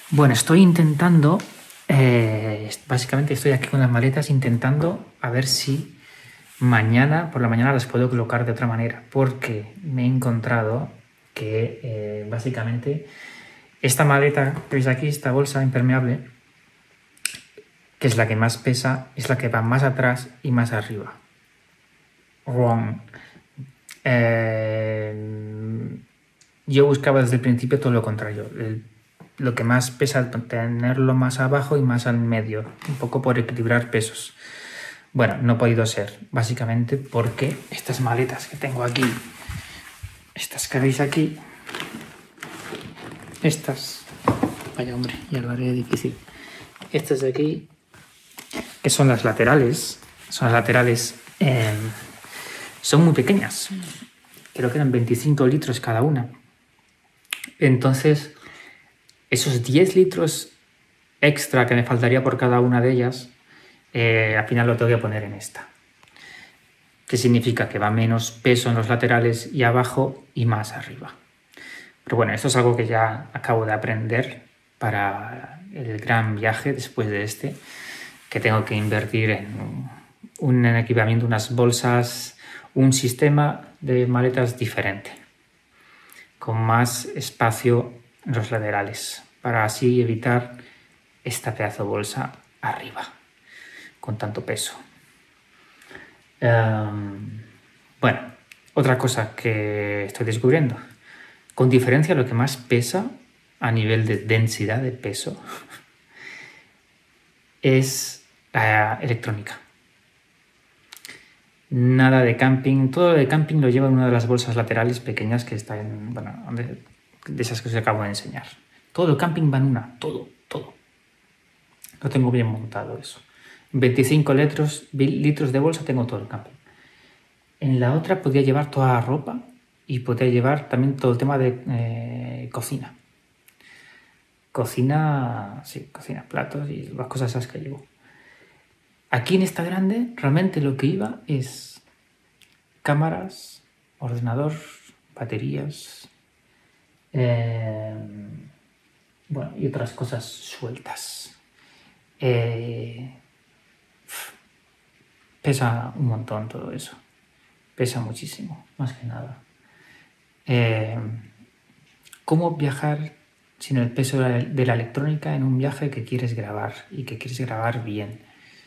Bueno, estoy intentando, básicamente estoy aquí con las maletas intentando a ver si mañana, por la mañana las puedo colocar de otra manera, porque me he encontrado que básicamente esta maleta que veis aquí, esta bolsa impermeable, que es la que más pesa, es la que va más atrás y más arriba. Wrong. Yo buscaba desde el principio todo lo contrario. Lo que más pesa, tenerlo más abajo y más al medio, un poco por equilibrar pesos. Bueno, no ha podido ser, básicamente porque estas maletas que tengo aquí, estas que veis aquí, estas, vaya hombre, ya lo haré difícil, estas de aquí, que son las laterales, son muy pequeñas, creo que eran 25 litros cada una. Entonces, esos 10 litros extra que me faltaría por cada una de ellas, al final lo tengo que poner en esta. Que significa que va menos peso en los laterales y abajo y más arriba. Pero bueno, esto es algo que ya acabo de aprender para el gran viaje después de este, que tengo que invertir en un equipamiento, unas bolsas, un sistema de maletas diferente, con más espacio en los laterales, para así evitar esta pedazo de bolsa arriba, con tanto peso. Bueno, otra cosa que estoy descubriendo, con diferencia lo que más pesa a nivel de densidad de peso es la electrónica. Nada de camping, todo lo de camping lo lleva en una de las bolsas laterales pequeñas que está en, bueno, de esas que os acabo de enseñar. Todo el camping va en una, todo. Lo tengo bien montado eso. 25 litros de bolsa tengo todo el camping. En la otra podía llevar toda la ropa y podía llevar también todo el tema de cocina. Cocina, platos y las cosas esas que llevo. Aquí en esta grande realmente lo que iba es cámaras, ordenador, baterías, bueno, y otras cosas sueltas. Pesa un montón todo eso. Pesa muchísimo, más que nada. ¿Cómo viajar sin el peso de la electrónica en un viaje que quieres grabar y que quieres grabar bien?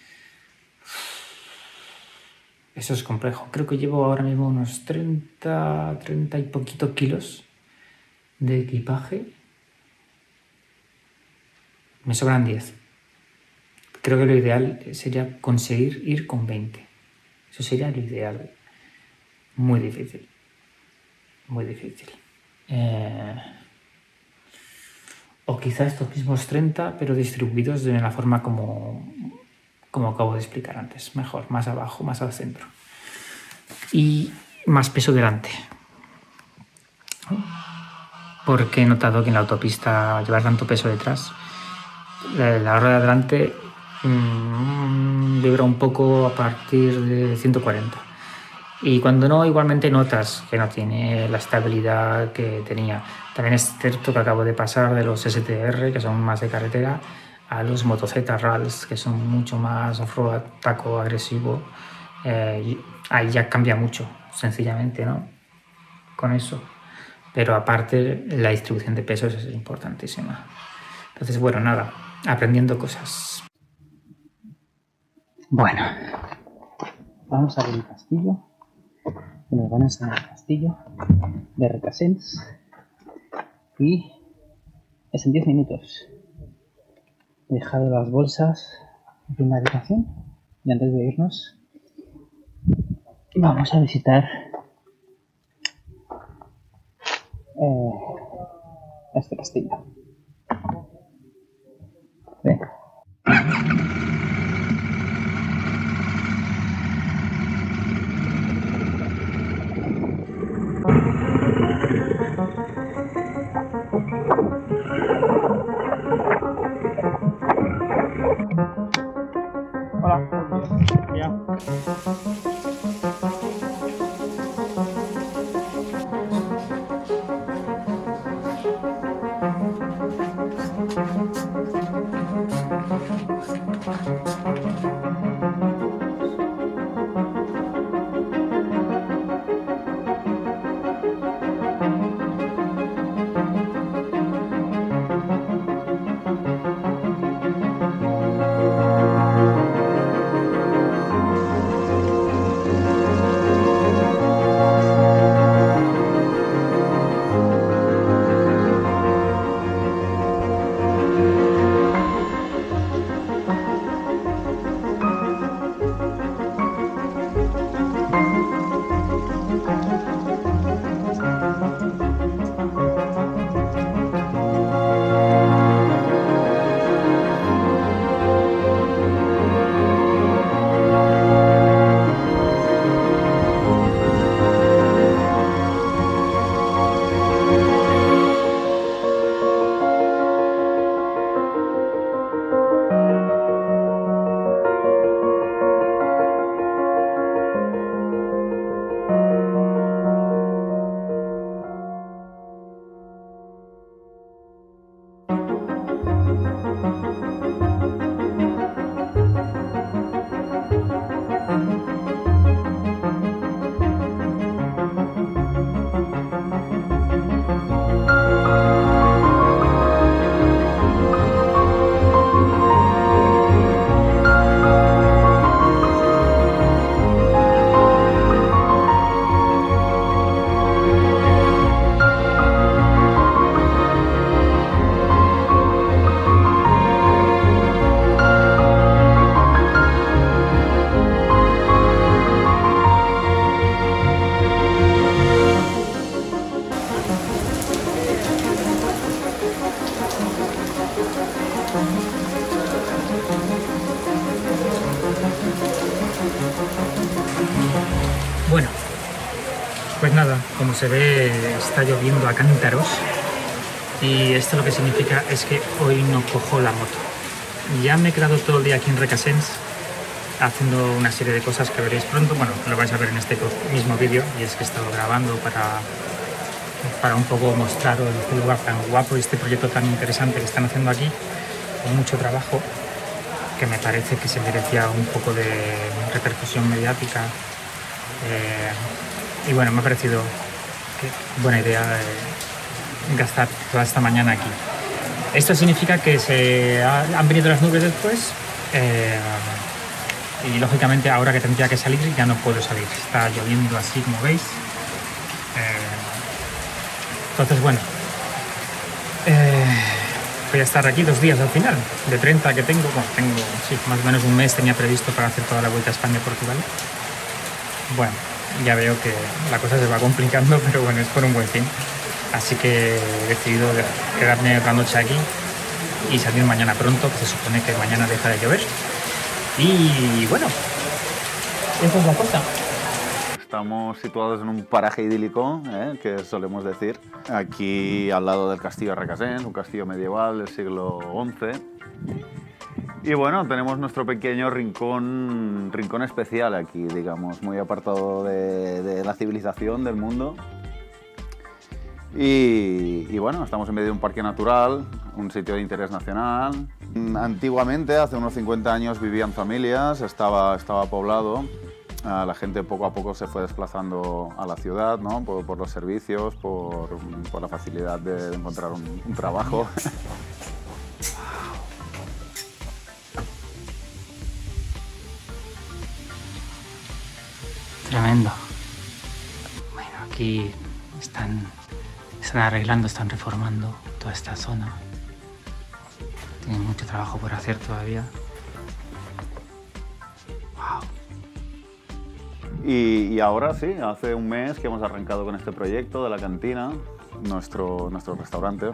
Eso es complejo. Creo que llevo ahora mismo unos 30 y poquito kilos de equipaje. Me sobran 10. Creo que lo ideal sería conseguir ir con 20. Eso sería lo ideal. Muy difícil. Muy difícil. O quizá estos mismos 30, pero distribuidos de una forma como acabo de explicar antes. Mejor, más abajo, más al centro. Y más peso delante. Porque he notado que en la autopista llevar tanto peso detrás, la rueda de adelante vibra un poco a partir de 140. Y cuando no, igualmente notas que no tiene la estabilidad que tenía. También es cierto que acabo de pasar de los STR, que son más de carretera, a los Moto Z Rals, que son mucho más off-road, taco agresivo. Ahí ya cambia mucho, sencillamente, ¿no? Con eso. Pero aparte, la distribución de pesos es importantísima. Entonces, bueno, nada, aprendiendo cosas. Bueno, vamos a ver el castillo. Nos van a enseñar el castillo de Requesens y es en 10 minutos. He dejado las bolsas en la habitación y antes de irnos vamos a visitar este castillo. Venga. Pues nada, como se ve, está lloviendo a cántaros y esto lo que significa es que hoy no cojo la moto. Ya me he quedado todo el día aquí en Requesens haciendo una serie de cosas que veréis pronto. Bueno, lo vais a ver en este mismo vídeo, y es que he estado grabando para un poco mostraros este lugar tan guapo y este proyecto tan interesante que están haciendo aquí, con mucho trabajo, que me parece que se merecía un poco de repercusión mediática. Y bueno, me ha parecido buena idea gastar toda esta mañana aquí. Esto significa que han venido las nubes después y lógicamente ahora que tendría que salir ya no puedo salir. Está lloviendo así como veis. Entonces bueno, voy a estar aquí 2 días al final, de 30 que tengo. Bueno, tengo sí, más o menos un mes tenía previsto para hacer toda la vuelta a España y Portugal. Bueno, ya veo que la cosa se va complicando, pero bueno, es por un buen fin. Así que he decidido quedarme otra noche aquí y salir mañana pronto, que se supone que mañana deja de llover. Y bueno, esa es la cosa. Estamos situados en un paraje idílico, que solemos decir, aquí al lado del castillo de Requesens, un castillo medieval del siglo XI. Y bueno, tenemos nuestro pequeño rincón especial aquí, digamos, muy apartado de la civilización, del mundo. Y bueno, estamos en medio de un parque natural, un sitio de interés nacional. Antiguamente, hace unos 50 años, vivían familias, estaba poblado. La gente poco a poco se fue desplazando a la ciudad, ¿no? por los servicios, por la facilidad de encontrar un trabajo. Tremendo. Bueno, aquí están arreglando, están reformando toda esta zona. Tienen mucho trabajo por hacer todavía. Wow. Y ahora sí, hace un mes que hemos arrancado con este proyecto de la cantina, nuestro restaurante.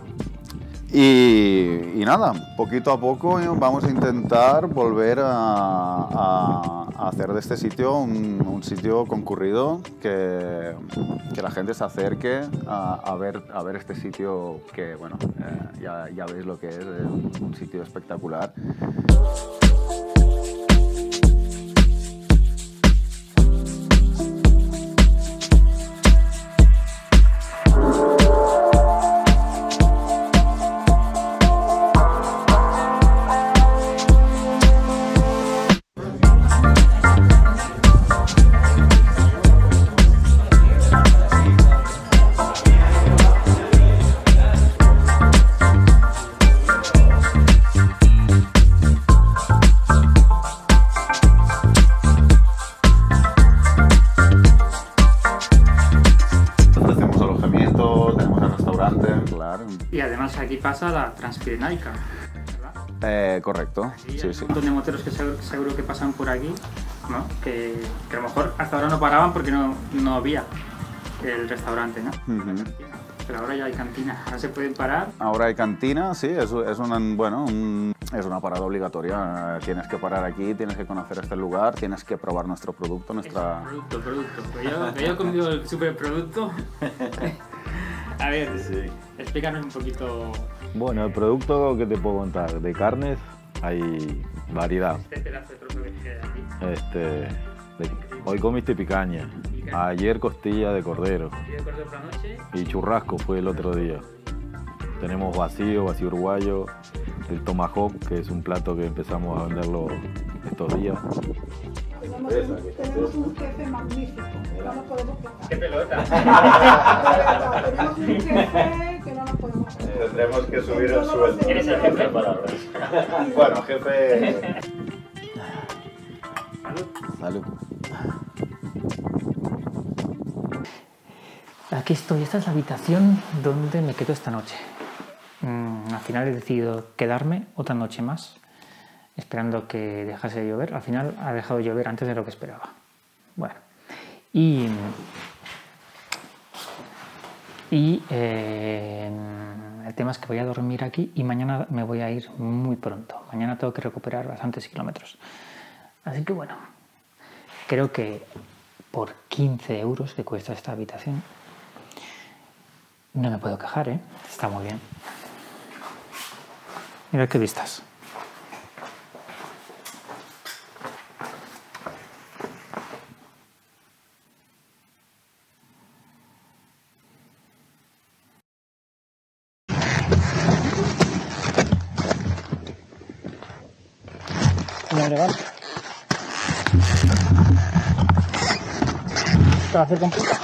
Y nada, poquito a poco vamos a intentar volver a hacer de este sitio un sitio concurrido, que la gente se acerque a ver este sitio que, bueno, ya veis lo que es un sitio espectacular. Y además aquí pasa la Transpirenaica, ¿verdad? Correcto, Aquí sí, hay sí. un montón de moteros que seguro que pasan por aquí, ¿no? Que a lo mejor hasta ahora no paraban porque no había el restaurante, ¿no? Pero ahora ya hay cantina, ahora se pueden parar. Ahora hay cantina, sí, es una parada obligatoria. Tienes que parar aquí, tienes que conocer este lugar, tienes que probar nuestro producto, nuestra... Producto. Pues yo he comido el superproducto. A ver, Sí. explícanos un poquito. Bueno, el producto que te puedo contar, de carnes hay variedad. Este pedazo de trozo que hay aquí. Hoy comiste picaña, ayer costilla de cordero Y de cordero por la noche. y churrasco fue el otro día. Tenemos vacío uruguayo, el tomahawk, que es un plato que empezamos a venderlo estos días. Tenemos un jefe magnífico, no nos podemos quejar. ¡Qué pelota! Tenemos un jefe que no nos podemos quejar. Tendremos que subir el sueldo. ¿Quién es el jefe? Bueno, jefe... Salud. Aquí estoy, esta es la habitación donde me quedo esta noche. Al final he decidido quedarme otra noche más, esperando que dejase de llover. Al final ha dejado de llover antes de lo que esperaba. Bueno, y el tema es que voy a dormir aquí y mañana me voy a ir muy pronto. Mañana tengo que recuperar bastantes kilómetros. Así que bueno, creo que por 15 euros que cuesta esta habitación. No me puedo quejar, ¿eh? Está muy bien. Mira qué vistas. ¿Cómo le va? ¿Te va a hacer con puta?